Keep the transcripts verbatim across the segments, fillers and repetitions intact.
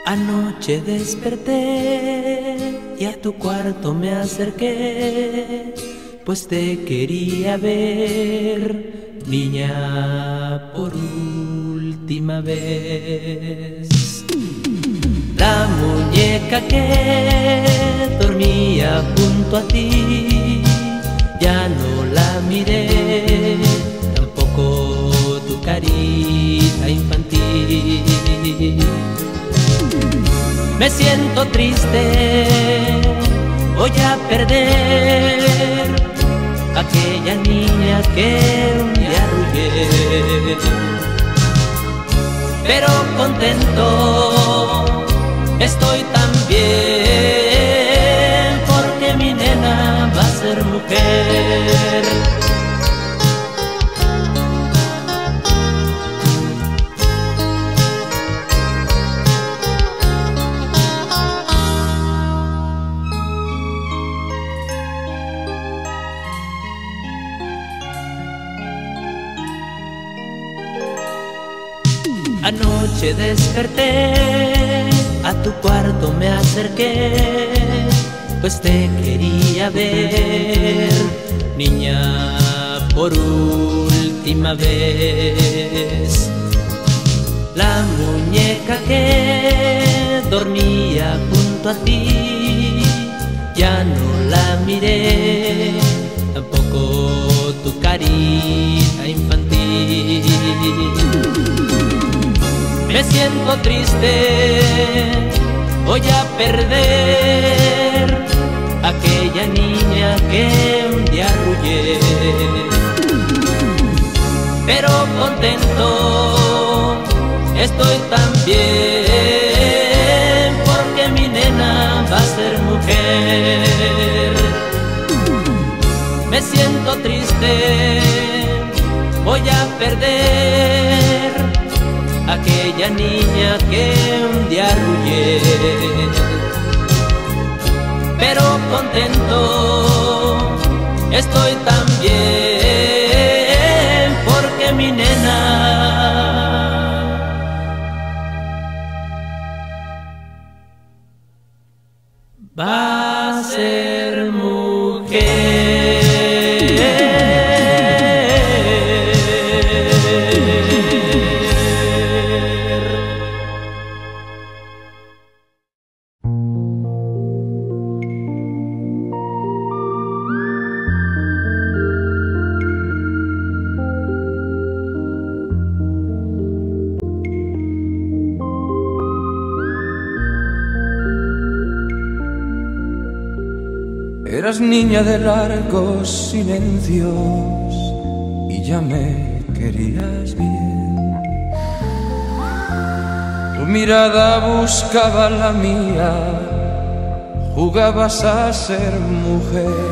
Anoche desperté y a tu cuarto me acerqué, pues te quería ver, niña, por última vez. La muñeca que dormía junto a ti, ya no la miré, tampoco tu carita infantil. Me siento triste, voy a perder aquella niña que un día arrullé, pero contento estoy también, porque mi nena va a ser mujer. Anoche desperté, a tu cuarto me acerqué, pues te quería ver, niña, por última vez. La muñeca que dormía junto a ti, ya no la miré, tampoco tu carita infantil. Me siento triste, voy a perder aquella niña que un día arrullé, pero contento estoy también, porque mi nena va a ser mujer. Me siento triste, voy a perder aquella niña que un día arrullé, pero contento estoy también, porque mi nena va a ser mujer. Eras niña de largos silencios y ya me querías bien. Tu mirada buscaba la mía, jugabas a ser mujer.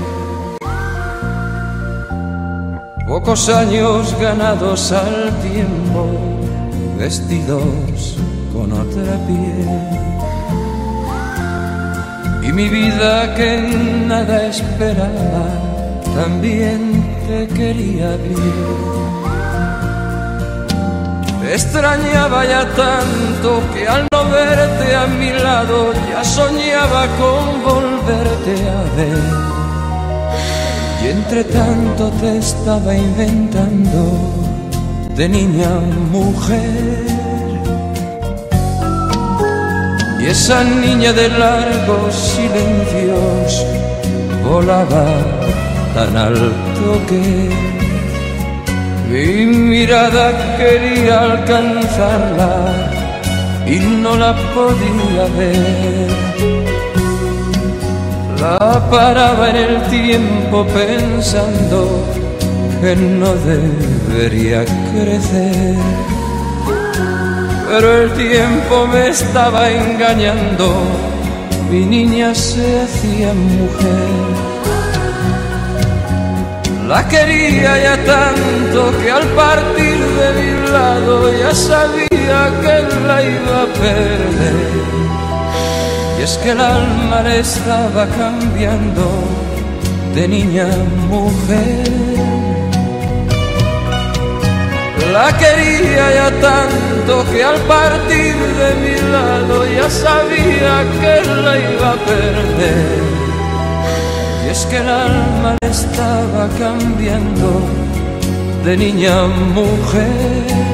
Pocos años ganados al tiempo, vestidos con otra piel. Y mi vida que nada esperaba, también te quería bien. Te extrañaba ya tanto que al no verte a mi lado ya soñaba con volverte a ver. Y entre tanto te estaba inventando de niña a mujer. Y esa niña de largos silencios volaba tan alto que mi mirada quería alcanzarla y no la podía ver. La paraba en el tiempo pensando que no debería crecer, pero el tiempo me estaba engañando, mi niña se hacía mujer. La quería ya tanto que al partir de mi lado ya sabía que la iba a perder. Y es que el alma le estaba cambiando de niña a mujer. La quería ya tanto tanto que al partir de mi lado ya sabía que la iba a perder. Y es que el alma le estaba cambiando de niña a mujer.